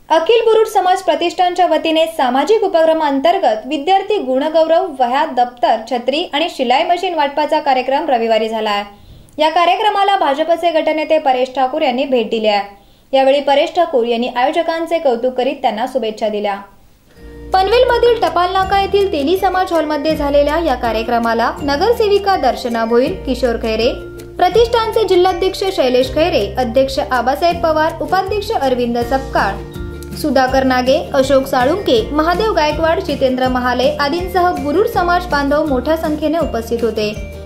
अखिल बुरुड समाज प्रतिष्ठानच्या वतीने सामाजिक उपक्रमांतर्गत विद्यार्थी गुणगौरव, वह्या, दप्तर, छत्री आणि शिलाई मशीन वाटपाचा कार्यक्रम रविवारी झाला आहे। या कार्यक्रमाला भाजपचे गटनेते परेश ठाकूर यांनी भेट दिली आहे। यावेळी परेश ठाकूर यांनी आयोजकांचे कौतुक करीत त्यांना शुभेच्छा दिल्या। पनवेलमधील टपाल नाका येथील तेली समाज हॉलमध्ये झालेल्या या कार्यक्रमाला नगरसेविका दर्शना भोईर, किशोर खैरे, प्रतिष्ठानचे जिल्हाध्यक्ष शैलेश खैरे, अध्यक्ष आबासाहेब पवार, उपाध्यक्ष अरविंद सपकाळ, सुधाकर नागे, अशोक साळुंके, महादेव गायकवाड, जितेंद्र महाले आदींसह बुरुड समाज बांधव मोठ्या संख्येने उपस्थित होते।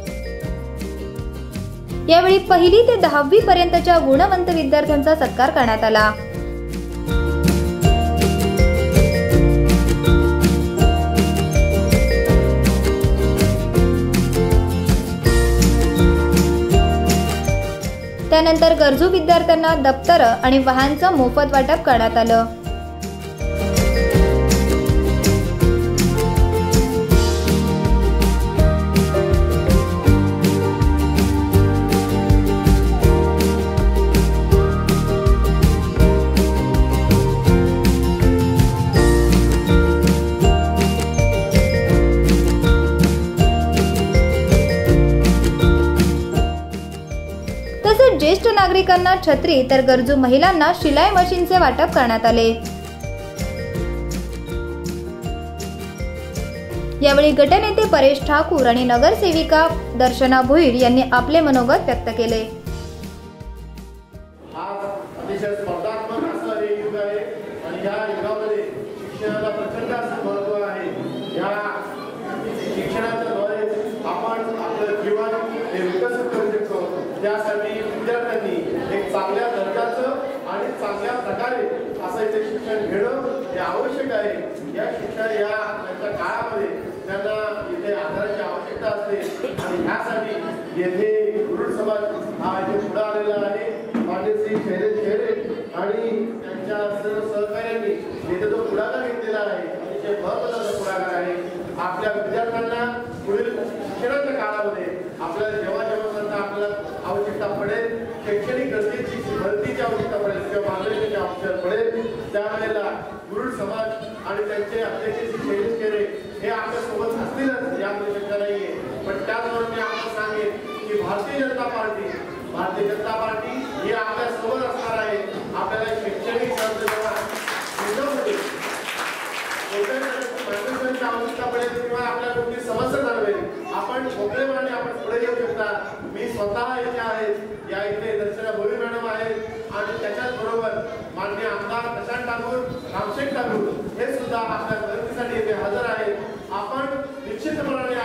यावेळी 1ली ते 10वी पर्यंतच्या गुणवंत विद्यार्थ्यांचा सत्कार करण्यात आला। त्यानंतर गरजू विद्यार्थ्यांना दप्तर आणि वह्यांचं मोफत वाटप करण्यात आलं। तसेच ज्येष्ठ नागरिकांना छत्री तर गरजू महिलांना शिलाई मशीनचे वाटप करण्यात आले। यावेळी गटनेते परेश ठाकूर आणि नगरसेविका दर्शना भोईर यांनी आपले मनोगत व्यक्त केले। अतिशय स्पर्धात्मक असं हे युग आहे आणि या युगामध्ये शिक्षणाला प्रचंड असं महत्त्व आहे। या शिक्षणाद्वारे आपण आपलं जीवन हे विकसित करू शकतो। त्यासाठी विद्यार्थ्यांनी एक चांगल्या दर्जाचं आणि चांगल्या प्रकारे असं इथे शिक्षण घेणं हे आवश्यक आहे। या शिक्षण या त्यांच्या काळामध्ये त्यांना इथे आधाराची आवश्यकता असते आणि ह्यासाठी येथे बुरुड समाज हा इथे पुढे आलेला आहे। माननीय श्री शैलेश खैरे आणि त्यांच्या सर्व सहकार्यांनी इथे जो पुढाकार घेतलेला आहे अतिशय महत्त्वाचा पुढाकार आहे। आपल्या विद्यार्थ्यांना पुढील शिक्षणाच्या काळामध्ये आपल्याला जेव्हा आपल्याला आवश्यकता पडेल, शैक्षणिक गरजेची भरतीची आवश्यकता पडेल किंवा मार्गदर्शनाची आवश्यकता पडेल, त्यावेळेला बुरुड समाज आणि त्यांचे अध्यक्ष श्री शैलेश खैरे हे आपल्या सोबत असतीलच यामध्ये शंका नाहीये। पण त्याचबरोबर मी आपल्याला सांगेन की भारतीय जनता पार्टी ही आपल्या सोबत असणार आहे। आपल्याला शैक्षणिक आवश्यकता पडेल किंवा आपल्या कुठली समस्या जाणवेल, आपण मोकळेपणाने आपण पुढे येऊ शकता। मी स्वतः इथे आहे, या इथे दर्शना भोईर मॅडम आहेत आणि त्याच्याच बरोबर माननीय आमदार प्रशांत ठाकूर, रामशेठ ठाकूर हे सुद्धा आपल्या मदतीसाठी इथे हजर आहेत। आपण निश्चितपणे